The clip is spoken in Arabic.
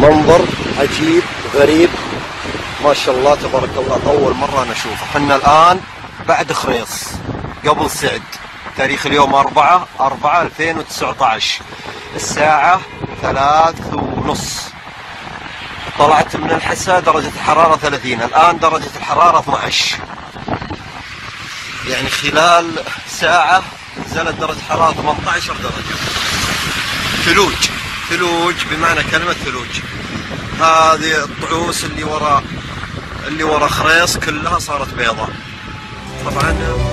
منظر عجيب غريب ما شاء الله تبارك الله، أول مرة نشوفه. حنا الآن بعد خريص قبل سعد، تاريخ اليوم 4/4/2019، الساعة 3:30. طلعت من الحسا درجة الحرارة 30، الآن درجة الحرارة 12، يعني خلال ساعة نزلت درجة حرارة 18 درجة. ثلوج، ثلوج بمعنى كلمة ثلوج. هذه الطعوس اللي ورا خريص كلها صارت بيضاء طبعا.